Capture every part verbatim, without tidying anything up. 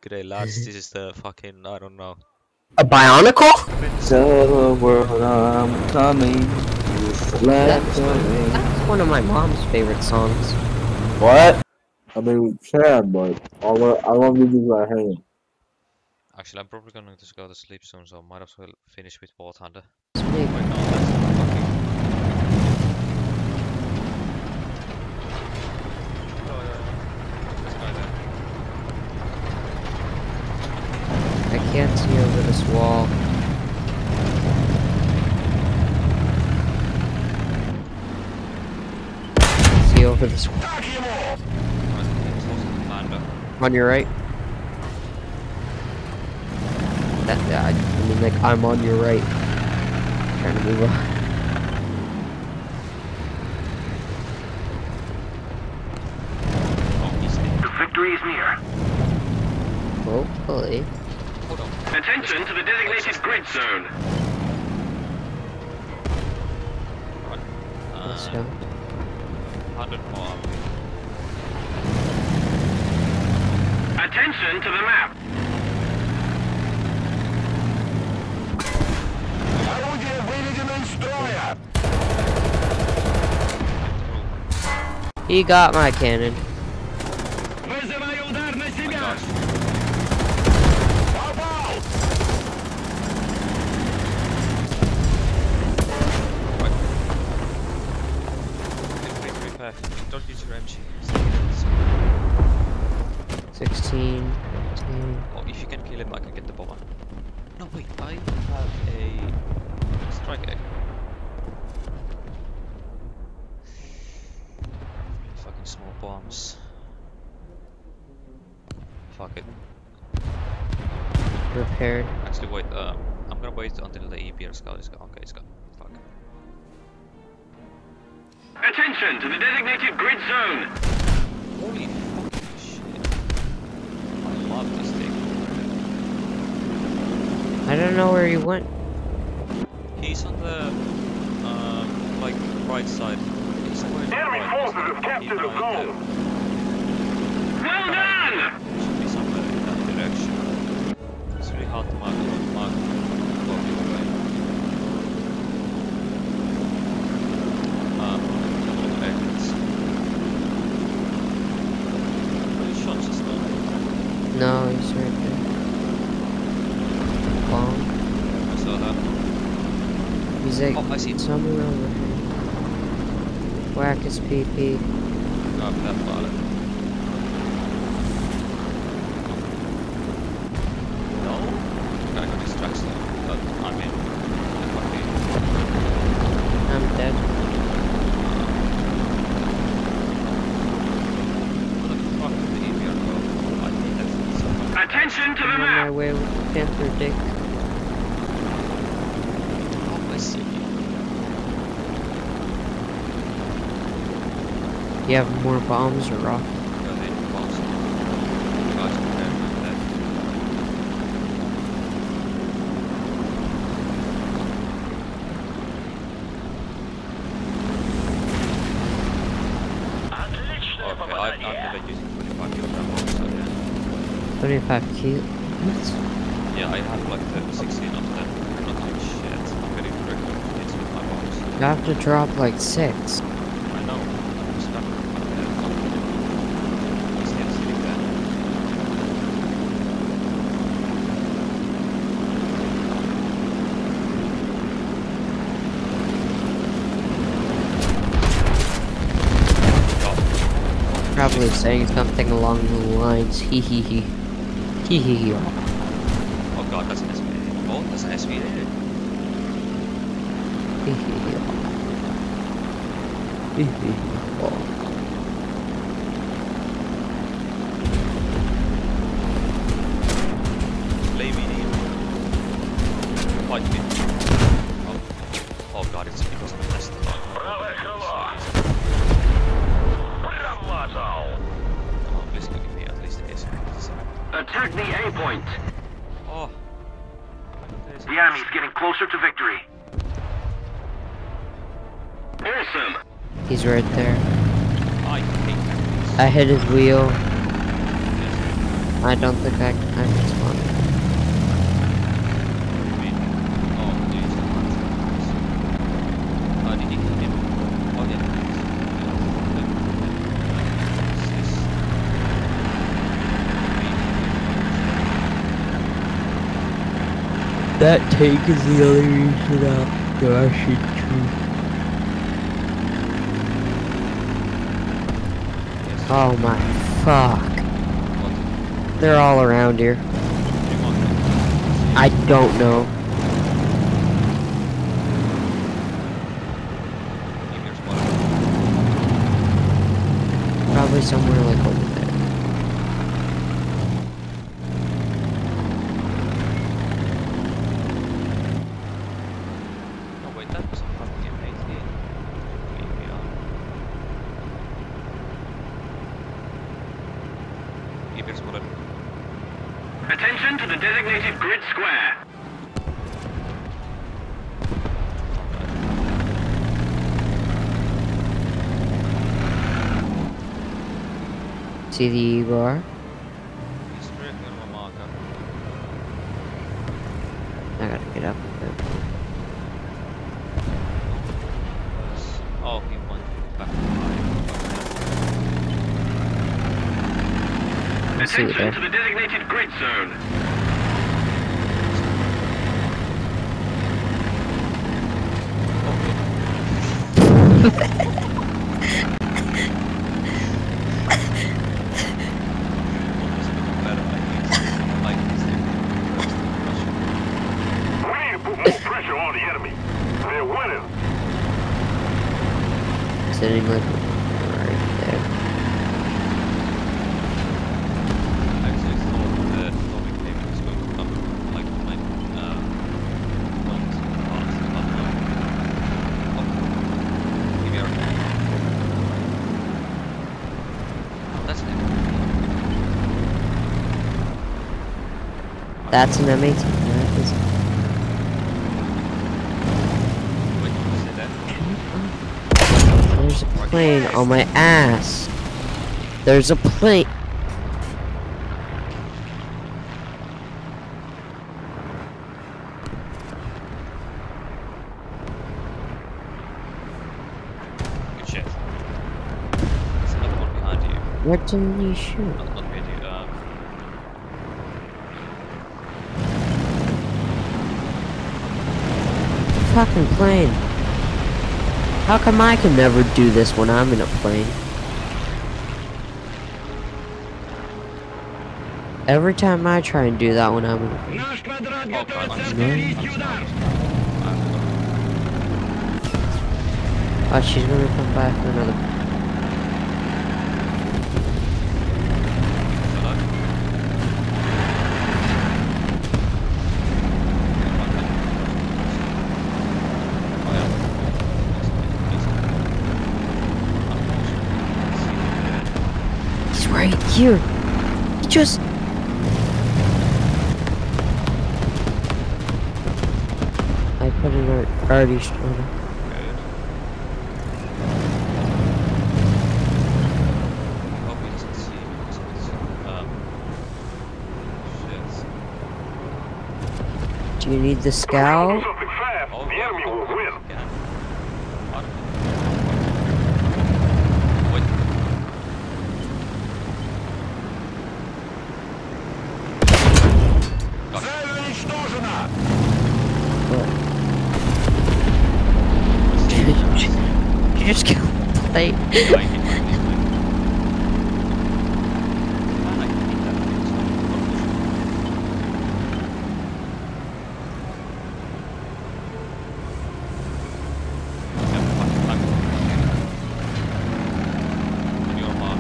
G'day lads, this is the fucking, I don't know. A Bionicle? Tell the world I'm coming. That's, that's one of my mom's favorite songs. What? I mean, we can, but I want, I want to do my hand. Actually, I'm probably going to go to sleep soon, so I might as well finish with War Thunder. It's Wait, me. no, that's fucking... Oh, yeah, yeah. This guy there. I can't see over this wall. See over this wall. On your right. That, I, I mean, like, I'm on your right. Trying to move on. The victory is near. Hopefully. Hold on. Attention to the designated grid zone. Right. Let's Uh, go. one hundred more. Attention to the map. He got my cannon. Oh my gosh. What? Wait, wait, wait, wait. Don't use your M G. sixteen. seventeen. Oh, if you can kill him, I can get the bomber. No, wait, I have a strike egg. Fucking small bombs. Fuck it. Repaired. Actually, wait, uh, I'm gonna wait until the E B R scout is gone. Okay, it's gone. Fuck. Attention to the designated grid zone. Holy fucking shit. I love this thing. I don't know where he went. He's on the, um, like, right side. He's somewhere in the Enemy right. forces He's have not captured the behind zone. them. Well done. He should be somewhere in that direction. It's really hard to mark what mark what people way. Um, exits. Are you shots as well? No, he's right there. Bomb. I saw that. He's like Oh, I see him. somewhere over here. Whack his P P. Grab that bottle. No? Gotta go distract them. But I mean, okay. I'm dead. What the fuck is the E B R code? I think that's somewhere. Attention to the I'm on my map. way with the Panther Dick. Oh, I see. Do you have more bombs or rock? Go ahead and box. Guys, prepare for that. Okay, I've, I've never used twenty-five kilogram bombs, so yeah. twenty-five kilo. What? Yeah, I have like the sixteen of them. I'm not doing shit. I'm getting directly hits with my bombs. You have to drop like six. I know. I'm stuck. I'm still sitting there. Oh. Probably saying something along the lines hee hee hee. Hee hee hee. Oh god, that's an S V A. Oh, that's an S V A. Hee hee hee. Hee hee hee. Play me in. Fight me. Oh. Oh god, it's because of the nest. Oh, please give me at least a S V A. Attack the A point. Oh. The enemy's getting closer to victory. Awesome. He's right there. I hate that. I hit his wheel. I don't think I, I can spawn. Oh, dude, oh, did he kill him? Oh, yeah. That tank is the only reason after I should choose. Oh my fuck. They're all around here. I don't know. Probably somewhere like over there. Oh wait, that was probably amazing. E B R. E B R spotted. Attention to the designated grid square. See the E B R? He's directly on my marker. I gotta get up a bit. Oh, he went back to the See it Attention there. to the designated grid zone. We need to put more pressure on the enemy. They're winning. Sitting like right there. Actually, it's not the zombie came was going to come like my uh points past not now. Oh, E B R. That's it. That's an M eighteen. That is. Wait, you say that? There's a plane on my ass. There's a plane. Good shit. There's another one behind you. Where didn't you shoot? Not, not behind you. Um, Fucking plane. How come I can never do this when I'm in a plane? Every time I try and do that when I'm in a plane. Наш квадрат oh, God, I'm готовится sorry. отразить I'm удар. sorry. Oh, she's gonna come back for another. Hello? Oh, yeah. He's right here. He just. I put an art artist on him. Good. Hope he doesn't see me because it's, um, shit. Do you need the scout? Something fast. Oh, The enemy will win. again. I don't Wait. Got it. Цель уничтожена. What? You just killed the plane. I hit my display. Man, I hate that. It's not yeah, fuck, I'm on your mark.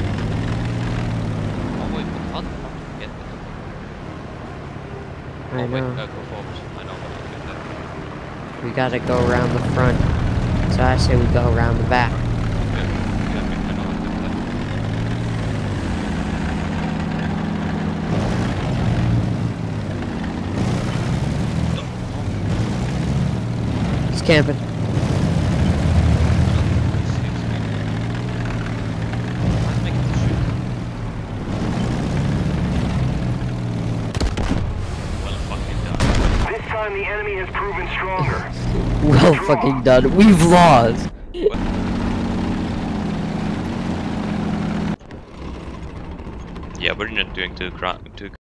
Oh wait, how the fuck did you get there? I Oh wait, know. uh, go forward. I know how to get there. We gotta go around the front. So I say we go around the back. Yeah, yeah, I know how to get there. He's camping. time the enemy has proven stronger. Well fucking done. We've lost. Yeah, we're not doing too, gra too